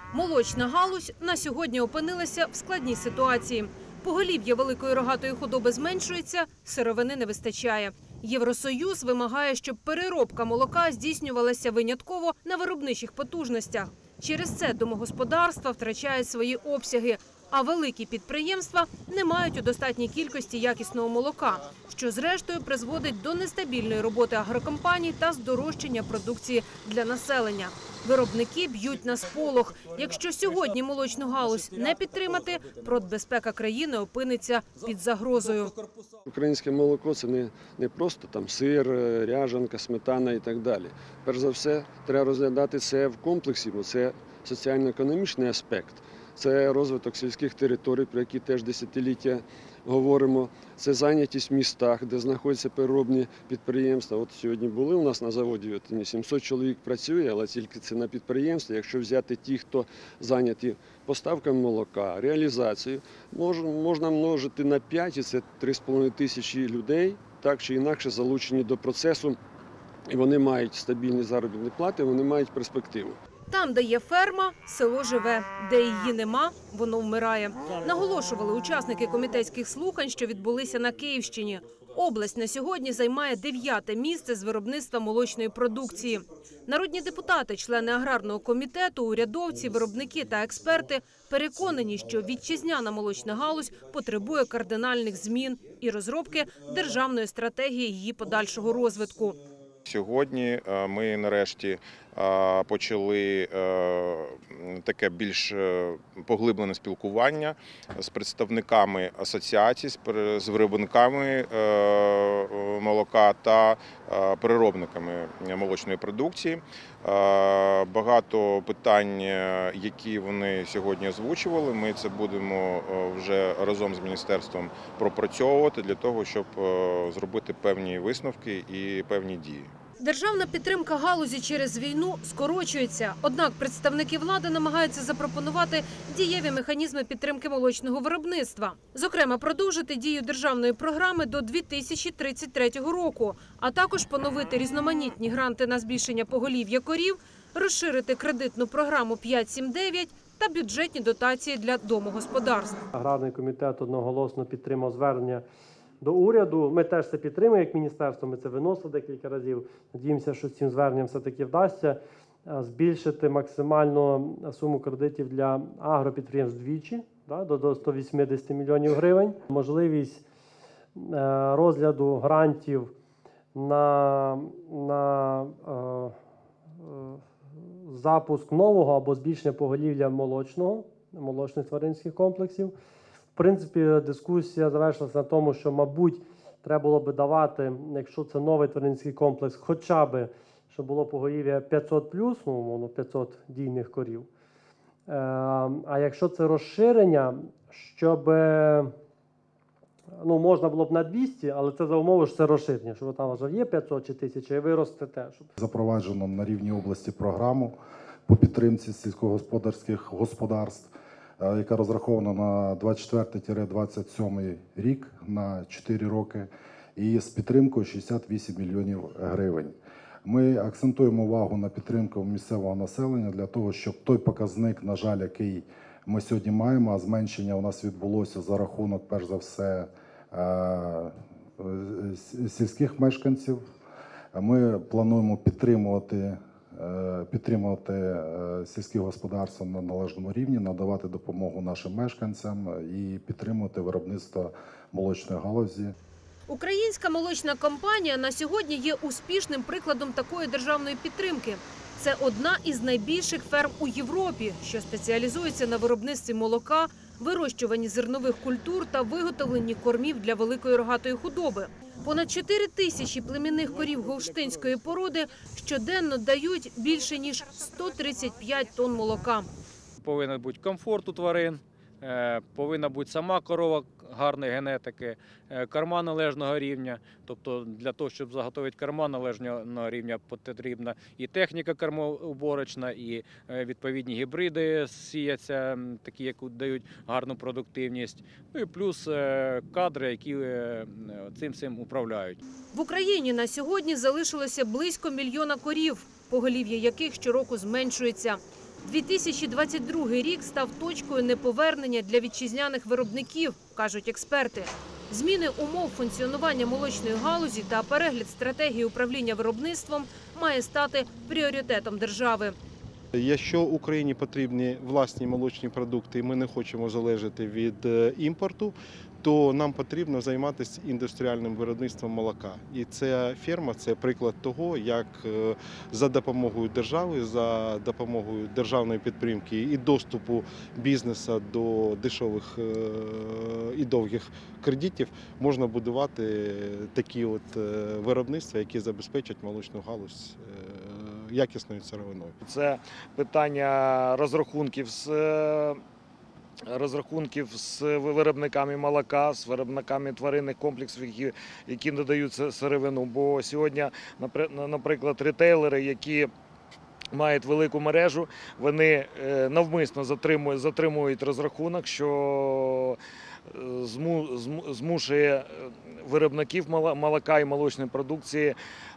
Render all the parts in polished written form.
Молочна галузь на сьогодні опинилася в складній ситуації. Поголів'я великої рогатої худоби зменшується, сировини не вистачає. Євросоюз вимагає, щоб переробка молока здійснювалася винятково на виробничих потужностях. Через це домогосподарства втрачають свої обсяги, а великі підприємства не мають у достатній кількості якісного молока, що зрештою призводить до нестабільної роботи агрокомпаній та здорожчання продукції для населення. Виробники б'ють на сполох. Якщо сьогодні молочну галузь не підтримати, продбезпека країни опиниться під загрозою. Українське молоко – це не просто там сир, ряжанка, сметана і так далі. Перш за все, треба розглядати це в комплексі, бо це соціально-економічний аспект. Це розвиток сільських територій, про які теж десятиліття говоримо. Це зайнятість в містах, де знаходяться переробні підприємства. От сьогодні були у нас на заводі, 700 чоловік працює, але тільки це на підприємстві. Якщо взяти ті, хто зайняті поставками молока, реалізацією, можна множити на 5, і це 3,5 тисячі людей, так чи інакше залучені до процесу. І вони мають стабільні заробітні плати, вони мають перспективу. Там, де є ферма, село живе. Де її нема, воно вмирає. Наголошували учасники комітетських слухань, що відбулися на Київщині. Область на сьогодні займає 9-те місце з виробництва молочної продукції. Народні депутати, члени аграрного комітету, урядовці, виробники та експерти переконані, що вітчизняна молочна галузь потребує кардинальних змін і розробки державної стратегії її подальшого розвитку. Сьогодні ми нарешті почали таке більш поглиблене спілкування з представниками асоціацій, з виробниками молока та переробниками молочної продукції. Багато питань, які вони сьогодні озвучували, ми це будемо вже разом з міністерством пропрацьовувати для того, щоб зробити певні висновки і певні дії. Державна підтримка галузі через війну скорочується. Однак представники влади намагаються запропонувати дієві механізми підтримки молочного виробництва. Зокрема, продовжити дію державної програми до 2033 року, а також поновити різноманітні гранти на збільшення поголів'я корів, розширити кредитну програму 5-7-9 та бюджетні дотації для домогосподарств. Аграрний комітет одноголосно підтримав звернення до уряду. Ми теж це підтримуємо як міністерство, ми це виносили декілька разів. Надіємося, що з цим зверненням все-таки вдасться збільшити максимально суму кредитів для агропідприємств вдвічі, до 180 мільйонів гривень. Можливість розгляду грантів на запуск нового або збільшення поголів'я молочних тваринських комплексів. В принципі, дискусія завершилася на тому, що, мабуть, треба було би давати, якщо це новий тваринський комплекс, хоча б, щоб було поголів'я 500+, 500 дійних корів. А якщо це розширення, щоб, можна було б на 200, але це за умови, що це розширення, що там вже є 500 чи 1000, і ви ростете. Запроваджено на рівні області програму по підтримці сільськогосподарських господарств, яка розрахована на 24-27 рік, на 4 роки, і з підтримкою 68 мільйонів гривень. Ми акцентуємо увагу на підтримку місцевого населення для того, щоб той показник, на жаль, який ми сьогодні маємо, а зменшення у нас відбулося за рахунок, перш за все, сільських мешканців. Ми плануємо підтримувати сільські господарства на належному рівні, надавати допомогу нашим мешканцям і підтримувати виробництво молочної галузі. Українська молочна компанія на сьогодні є успішним прикладом такої державної підтримки. Це одна із найбільших ферм у Європі, що спеціалізується на виробництві молока, вирощуванні зернових культур та виготовленні кормів для великої рогатої худоби. Понад 4 тисячі племінних корів голштинської породи щоденно дають більше ніж 135 тонн молока. Повинен бути комфорт у тварин, повинна бути сама корова гарної генетики, корма належного рівня. Тобто для того, щоб заготовити корма належного рівня, потрібна і техніка кормоуборочна, і відповідні гібриди сіяться, такі, які дають гарну продуктивність. Ну і плюс кадри, які цим всім управляють. В Україні на сьогодні залишилося близько 1 мільйона корів, поголів'я яких щороку зменшується. 2022 рік став точкою неповернення для вітчизняних виробників, кажуть експерти. Зміни умов функціонування молочної галузі та перегляд стратегії управління виробництвом має стати пріоритетом держави. Якщо Україні потрібні власні молочні продукти і ми не хочемо залежати від імпорту, то нам потрібно займатися індустріальним виробництвом молока. І ця ферма – це приклад того, як за допомогою держави, за допомогою державної підтримки і доступу бізнесу до дешевих і довгих кредитів можна будувати такі виробництва, які забезпечать молочну галузь якісною сировиною. Це питання розрахунків з виробниками молока, з виробниками тваринних комплексів, які надають сировину. Бо сьогодні, наприклад, ритейлери, які мають велику мережу, вони навмисно затримують розрахунок, що змушує виробників молока і молочної продукції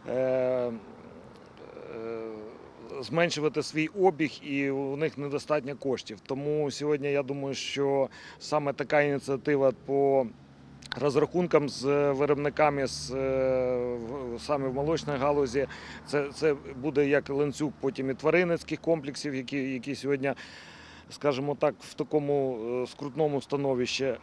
зменшувати свій обіг, і у них недостатньо коштів. Тому сьогодні я думаю, що саме така ініціатива по розрахункам з виробниками саме в молочній галузі, це буде як ланцюг потім і тваринницьких комплексів, які сьогодні, скажімо так, в такому скрутному становищі.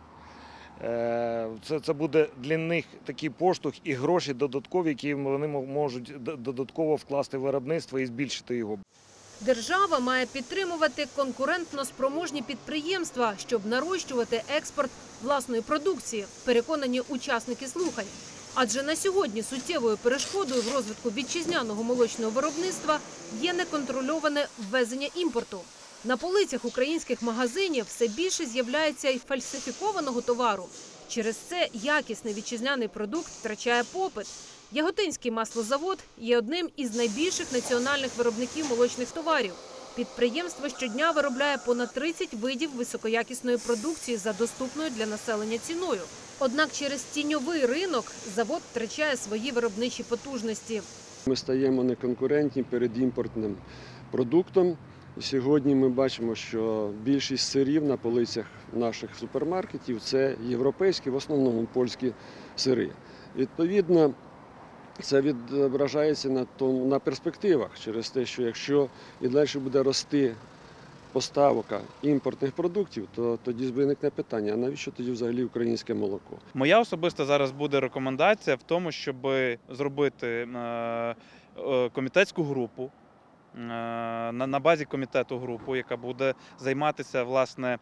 Це буде для них такий поштовх і гроші додаткові, які вони можуть додатково вкласти в виробництво і збільшити його. Держава має підтримувати конкурентно-спроможні підприємства, щоб нарощувати експорт власної продукції, переконані учасники слухань. Адже на сьогодні суттєвою перешкодою в розвитку вітчизняного молочного виробництва є неконтрольоване ввезення імпорту. На полицях українських магазинів все більше з'являється й фальсифікованого товару. Через це якісний вітчизняний продукт втрачає попит. Яготинський маслозавод є одним із найбільших національних виробників молочних товарів. Підприємство щодня виробляє понад 30 видів високоякісної продукції за доступною для населення ціною. Однак через тіньовий ринок завод втрачає свої виробничі потужності. Ми стаємо неконкурентні перед імпортним продуктом. Сьогодні ми бачимо, що більшість сирів на полицях наших супермаркетів – це європейські, в основному польські сири. Відповідно, це відображається на перспективах через те, що якщо і далі буде рости поставка імпортних продуктів, то тоді виникне питання, а навіщо тоді взагалі українське молоко? Моя особиста зараз буде рекомендація в тому, щоб зробити комітетську групу, на базі комітету групу, яка буде займатися, власне,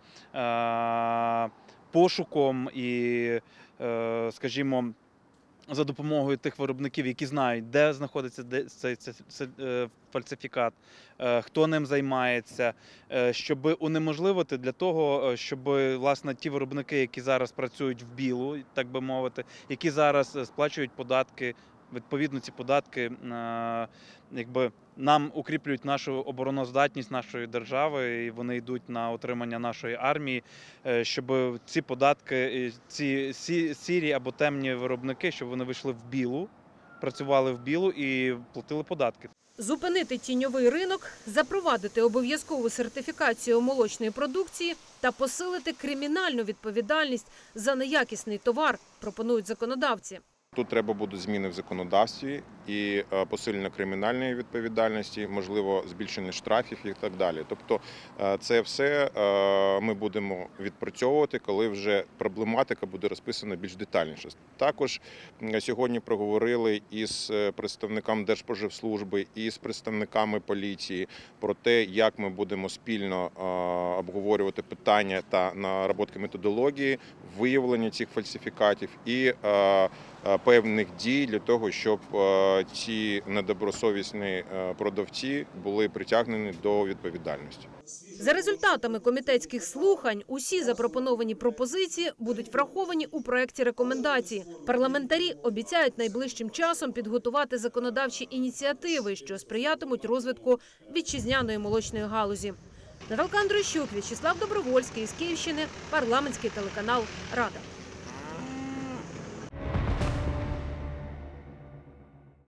пошуком і, скажімо, за допомогою тих виробників, які знають, де знаходиться цей фальсифікат, хто ним займається, щоб унеможливити для того, щоб, власне, ті виробники, які зараз працюють в білу, так би мовити, які зараз сплачують податки, відповідно ці податки якби нам укріплюють нашу обороноздатність нашої держави, і вони йдуть на утримання нашої армії, щоб ці податки, ці сірі або темні виробники, щоб вони вийшли в білу, працювали в білу і платили податки. Зупинити тіньовий ринок, запровадити обов'язкову сертифікацію молочної продукції та посилити кримінальну відповідальність за неякісний товар, пропонують законодавці. Тут треба будуть зміни в законодавстві і посилення кримінальної відповідальності, можливо, збільшення штрафів і так далі. Тобто це все ми будемо відпрацьовувати, коли вже проблематика буде розписана більш детальніше. Також сьогодні проговорили із представниками Держспоживслужби і з представниками поліції про те, як ми будемо спільно обговорювати питання та наработки методології, виявлення цих фальсифікатів і певних дій для того, щоб ці недобросовісні продавці були притягнені до відповідальності. За результатами комітетських слухань усі запропоновані пропозиції будуть враховані у проєкті рекомендацій. Парламентарі обіцяють найближчим часом підготувати законодавчі ініціативи, що сприятимуть розвитку вітчизняної молочної галузі. Наталка Андрощук, В'ячеслав Добровольський, з Київщини, парламентський телеканал «Рада».